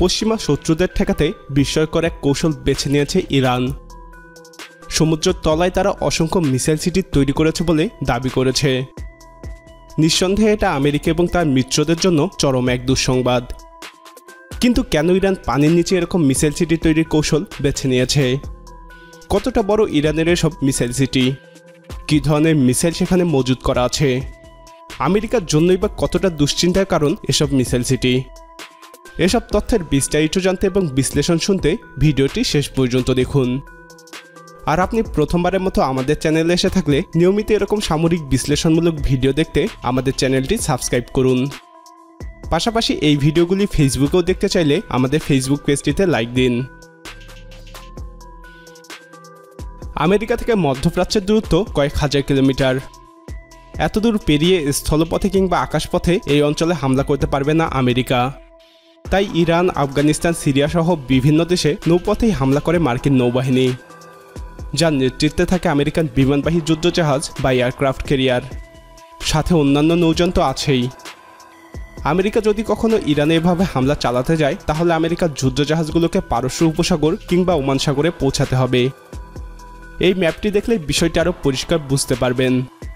পশ্চিমা শত্রুদের ঠেকাতে বিস্ময়কর এক কৌশল বেছে নিয়েছে ইরান। সমুদ্রের তলায় তারা অসংখ্য মিসাইল সিটি তৈরি করেছে বলে দাবি করেছে। নিঃসন্দেহে এটা আমেরিকা এবং তার মিত্রদের জন্য চরম এক দুঃসংবাদ। কিন্তু কেন ইরান পানির নিচে এরকম মিসাইল সিটি তৈরির কৌশল বেছে নিয়েছে? কতটা বড় ইরানের এসব মিসাইল সিটি? কী ধরনের মিসাইল সেখানে মজুদ করা আছে? আমেরিকার জন্যই বা কতটা দুশ্চিন্তার কারণ এসব মিসাইল সিটি? এসব তথ্যের বিস্তারিত জানতে এবং বিশ্লেষণ শুনতে ভিডিওটি শেষ পর্যন্ত দেখুন। আর আপনি প্রথমবারের মতো আমাদের চ্যানেলে এসে থাকলে নিয়মিত এরকম সামরিক বিশ্লেষণমূলক ভিডিও দেখতে আমাদের চ্যানেলটি সাবস্ক্রাইব করুন। পাশাপাশি এই ভিডিওগুলি ফেসবুকেও দেখতে চাইলে আমাদের ফেসবুক পেজটিতে লাইক দিন। আমেরিকা থেকে মধ্যপ্রাচ্যের দূরত্ব কয়েক হাজার কিলোমিটার। এত দূর পেরিয়ে স্থলপথে কিংবা আকাশপথে এই অঞ্চলে হামলা করতে পারবে না আমেরিকা। তাই ইরান, আফগানিস্তান, সিরিয়া সহ বিভিন্ন দেশে নৌপথেই হামলা করে মার্কিন নৌবাহিনী, যার নেতৃত্বে থাকে আমেরিকান বিমানবাহী যুদ্ধজাহাজ বা এয়ারক্রাফট ক্যারিয়ার। সাথে অন্যান্য নৌযান তো আছেই। আমেরিকা যদি কখনো ইরানে এভাবে হামলা চালাতে যায় তাহলে আমেরিকার যুদ্ধজাহাজগুলোকে পারস্য উপসাগর কিংবা ওমান সাগরে পৌঁছাতে হবে। এই ম্যাপটি দেখলে বিষয়টি আরও পরিষ্কার বুঝতে পারবেন।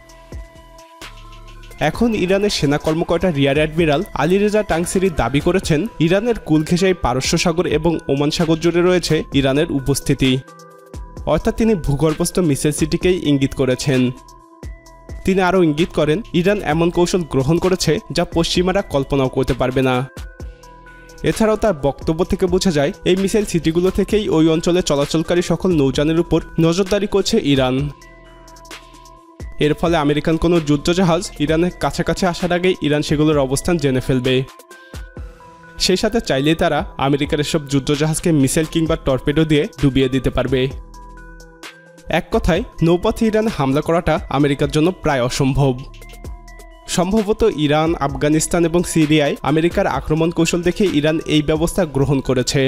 এখন ইরানের সেনা কর্মকর্তা rear admiral Ali Reza Tangsiri দাবি করেছেন ইরানের কুল ঘেঁষায় পারস্য সাগর এবং ওমান সাগর জুড়ে রয়েছে ইরানের উপস্থিতি। অর্থাৎ তিনি ভূগর্ভস্থ মিসাইল সিটিকেই ইঙ্গিত করেছেন। তিনি আরও ইঙ্গিত করেন ইরান এমন কৌশল গ্রহণ করেছে যা পশ্চিমারা কল্পনাও করতে পারবে না। এছাড়াও তার বক্তব্য থেকে বোঝা যায় এই মিসাইল সিটিগুলো থেকেই ওই অঞ্চলে চলাচলকারী সকল নৌযানের উপর নজরদারি করছে ইরান। এর ফলে আমেরিকান কোনো যুদ্ধজাহাজ ইরানের কাছাকাছি আসার আগেই ইরান সেগুলোর অবস্থান জেনে ফেলবে। সেই সাথে চাইলেই তারা আমেরিকার এসব যুদ্ধজাহাজকে মিসাইল কিংবা টর্পেডো দিয়ে ডুবিয়ে দিতে পারবে। এক কথায় নৌপথে ইরানে হামলা করাটা আমেরিকার জন্য প্রায় অসম্ভব। সম্ভবত ইরান, আফগানিস্তান এবং সিরিয়ায় আমেরিকার আক্রমণ কৌশল দেখে ইরান এই ব্যবস্থা গ্রহণ করেছে।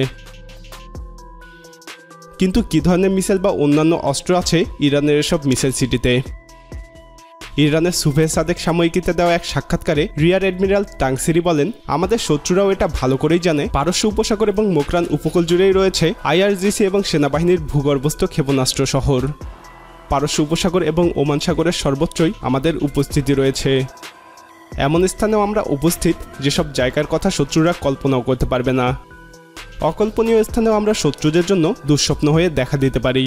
কিন্তু কী ধরনের মিসাইল বা অন্যান্য অস্ত্র আছে ইরানের এসব মিসাইল সিটিতে? ইরানের সুভে সাদেক সাময়িকীতে দেওয়া এক সাক্ষাৎকারে রিয়ার অ্যাডমিরাল টাংসিরি বলেন, আমাদের শত্রুরাও এটা ভালো করেই জানে পারস্য উপসাগর এবং মোকরান উপকূল জুড়েই রয়েছে আইআরজিসি এবং সেনাবাহিনীর ভূগর্ভস্থ ক্ষেপণাস্ত্র শহর। পারস্য উপসাগর এবং ওমান সাগরের সর্বোচ্চই আমাদের উপস্থিতি রয়েছে। এমন স্থানেও আমরা উপস্থিত যেসব জায়গার কথা শত্রুরা কল্পনাও করতে পারবে না। অকল্পনীয় স্থানেও আমরা শত্রুদের জন্য দুঃস্বপ্ন হয়ে দেখা দিতে পারি।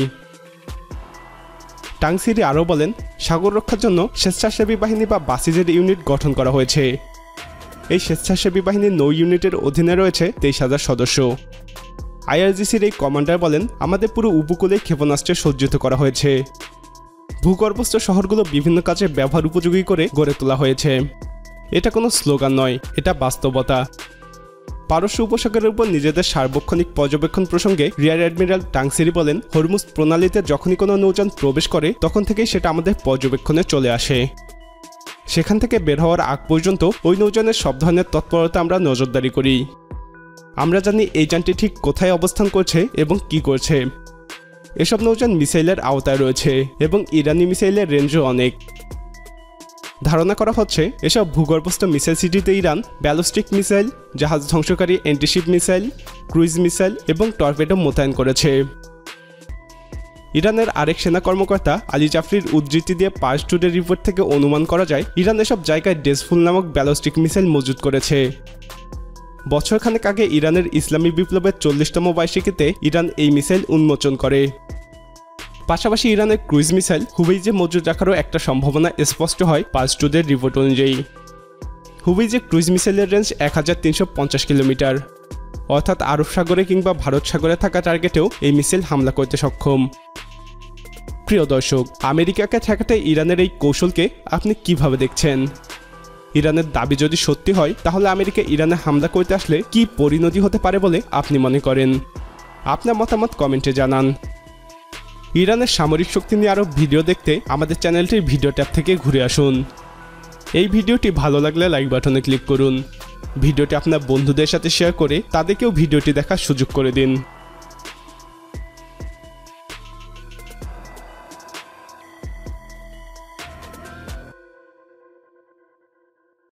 টাংসিরি আরও বলেন, সাগর রক্ষার জন্য স্বেচ্ছাসেবী বাহিনী বা বাসিজের ইউনিট গঠন করা হয়েছে। এই স্বেচ্ছাসেবী বাহিনীর নৌ ইউনিটের অধীনে রয়েছে 23,000 সদস্য। আইআরজিসির এই কমান্ডার বলেন, আমাদের পুরো উপকূলে ক্ষেপণাস্ত্রে সজ্জিত করা হয়েছে। ভূগর্ভস্থ শহরগুলো বিভিন্ন কাজে ব্যবহার উপযোগী করে গড়ে তোলা হয়েছে। এটা কোনো স্লোগান নয়, এটা বাস্তবতা। পারস্য উপসাগরের উপর নিজেদের সার্বক্ষণিক পর্যবেক্ষণ প্রসঙ্গে রিয়ার অ্যাডমিরাল টাংসিরি বলেন, হরমুজ প্রণালীতে যখনই কোনো নৌযান প্রবেশ করে তখন থেকেই সেটা আমাদের পর্যবেক্ষণে চলে আসে। সেখান থেকে বের হওয়ার আগ পর্যন্ত ওই নৌযানের সব ধরনের তৎপরতা আমরা নজরদারি করি। আমরা জানি এই যানটি ঠিক কোথায় অবস্থান করছে এবং কি করছে। এসব নৌযান মিসাইলের আওতায় রয়েছে এবং ইরানি মিসাইলের রেঞ্জও অনেক। ধারণা করা হচ্ছে এসব ভূগর্ভস্থ মিসাইল সিটিতে ইরান ব্যালিস্টিক মিসাইল, জাহাজ ধ্বংসকারী অ্যান্টিশিপ মিসাইল, ক্রুইজ মিসাইল এবং টর্পেডো মোতায়েন করেছে। ইরানের আরেক সেনা কর্মকর্তা আলী জাফরির উদ্ধৃতি দিয়ে পার্স টুডে রিপোর্ট থেকে অনুমান করা যায় ইরান এসব জায়গায় ডেসফুল নামক ব্যালিস্টিক মিসাইল মজুত করেছে। বছরখানেক আগে ইরানের ইসলামী বিপ্লবের 40তম বার্ষিকীতে ইরান এই মিসাইল উন্মোচন করে। পাশাপাশি ইরানের ক্রুইজ মিসাইল হুবেইজে মজুদ রাখারও একটা সম্ভাবনা স্পষ্ট হয় পার্স টুডের রিপোর্ট অনুযায়ী। হুবেইজে ক্রুইজ মিসাইলের রেঞ্জ 1350 কিলোমিটার, অর্থাৎ আরব সাগরে কিংবা ভারত সাগরে থাকা টার্গেটেও এই মিসাইল হামলা করতে সক্ষম। প্রিয় দর্শক, আমেরিকাকে ঠেকাতে ইরানের এই কৌশলকে আপনি কিভাবে দেখছেন? ইরানের দাবি যদি সত্যি হয় তাহলে আমেরিকা ইরানে হামলা করতে আসলে কি পরিণতি হতে পারে বলে আপনি মনে করেন? আপনার মতামত কমেন্টে জানান। ইরানের সামরিক শক্তি নিয়ে আরও ভিডিও দেখতে আমাদের চ্যানেলটির ভিডিও ট্যাব থেকে ঘুরে আসুন। এই ভিডিওটি ভালো লাগলে লাইক বাটনে ক্লিক করুন। ভিডিওটি আপনার বন্ধুদের সাথে শেয়ার করে তাদেরকেও ভিডিওটি দেখার সুযোগ করে দিন।